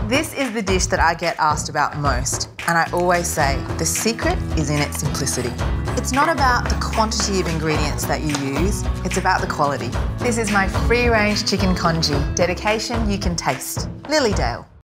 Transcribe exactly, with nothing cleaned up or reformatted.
This is the dish that I get asked about most, and I always say the secret is in its simplicity. It's not about the quantity of ingredients that you use, it's about the quality. This is my free-range chicken congee. Dedication you can taste. Lilydale.